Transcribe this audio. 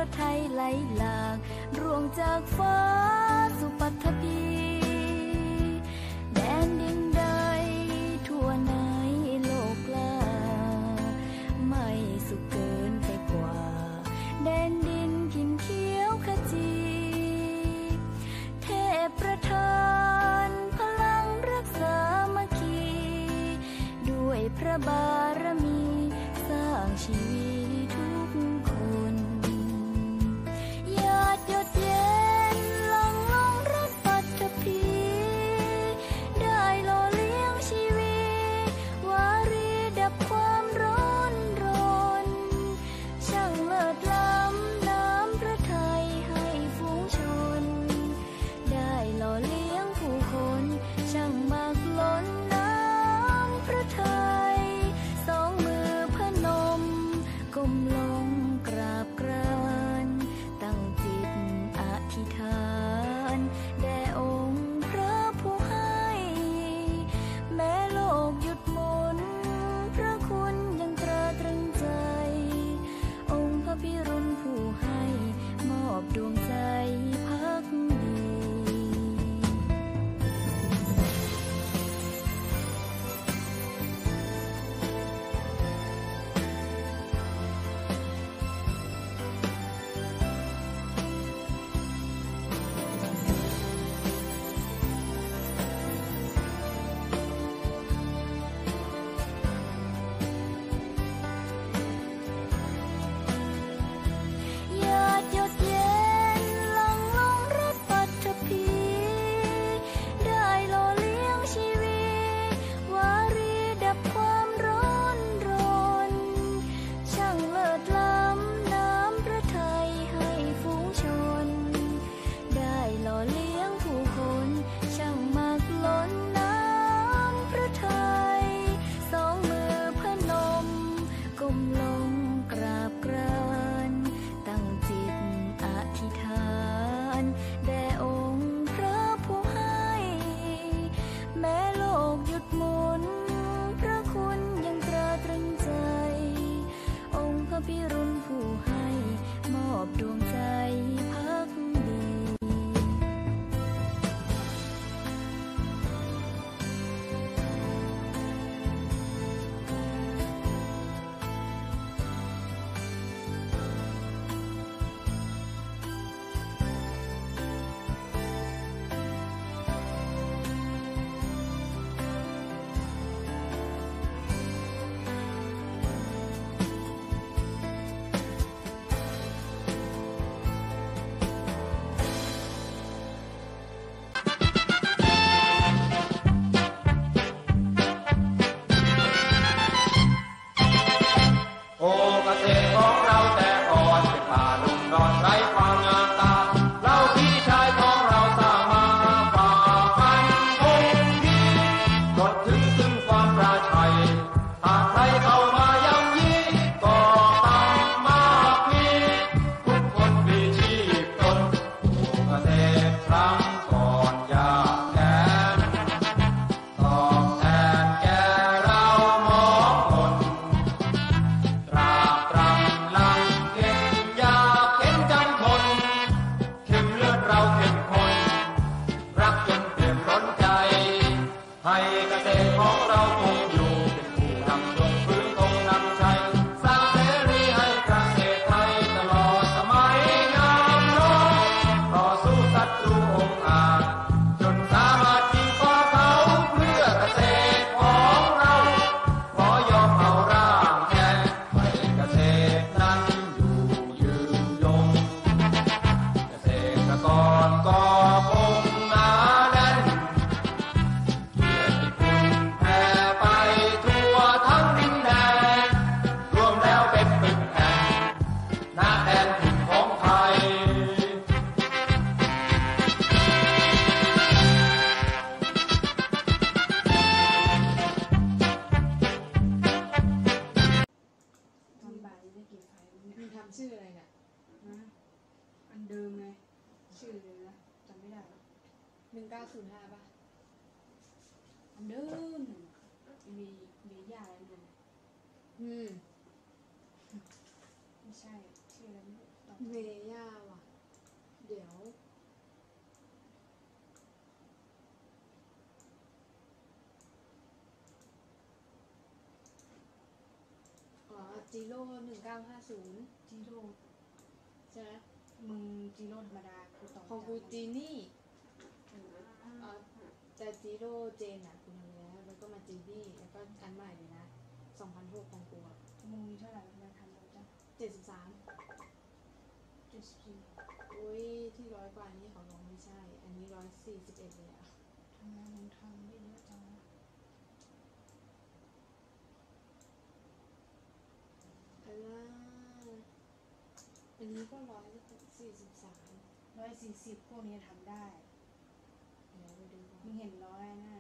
ระไทยไหลหลากร่วงจากฟ้าสู่ปัทภีแดนดินใดทั่วในโลกลาไม่สุขเกินไปกว่าแดนดินกินเขียวขจีเทพประทานพลังรักษามัคคีด้วยพระบารมีสร้างชีวิตทุกคนหยาดหยดเย็นลังลงรักปัทภีได้หล่อเลี้ยงชีวิตวารีดับความร้อนรนช่างเลิศล้ำน้ำพระทัยให้ฝูงชนได้หล่อเลี้ยงผู้คนช่างมากล้นน้ำพระทัยสองมือพนมก้มลงกราบกรานตั้งจิตอธิษฐานแด่องค์พระผู้ให้แม้โลกหยุดหมุนพระคุณยังตราตรึงใจองค์พระพิรุณผู้ให้มอบดวงใจพักดีหยาดหยดเย็นลังลงรักปัทภีได้หล่อเลี้ยงชีวิตวารีดับความร้อนรนช่างเลิศล้ำน้ำพระทัยให้ฝูงชนได้หล่อเลี้ยงผู้คนช่างมากล้นน้ำพระทัยสองมือพนมก้มลงกราบกรานตั้งจิตอธิษฐานแด่องค์พระผู้ให้แม้โลกหยุดหมุนพระคุณยังตราตรึงใจองค์พระพิรุณผู้ให้มอบดวงใจพักดีชื่ออะไรเนี่ยนะอันเดิมไงชื่อเลยนะจำไม่ได้1905ป่ะอันเดิมมียาอะไรเนี่ยไม่ใช่ชื่อชื่ออะไรไม่รู้ต่อเมย่าว่ะ เดี๋ยว อ๋อจีโร่1950 จีโร่ใช่ไหมมึงจีโร่ธรรมดากูต่อของกูจีนี่เอออ๋อแต่จีโร่เจนอ่ะกูทำแล้วก็มาจีนี่ แล้วก็อันใหม่เลยนะ2006ของกูอ่ะมึงมีเท่าไหร่ทำไมทำเร็วจัง 73 74 อุ้ยที่100 กว่านี้เขาบอกไม่ใช่ อันนี้141เลยอ่ะทำไมมึงทำได้เยอะจังวะอันนี้ก็143 140พวกนี้ทำได้เดี๋ยวไปดูก่อนมึงเห็นร้อยนะ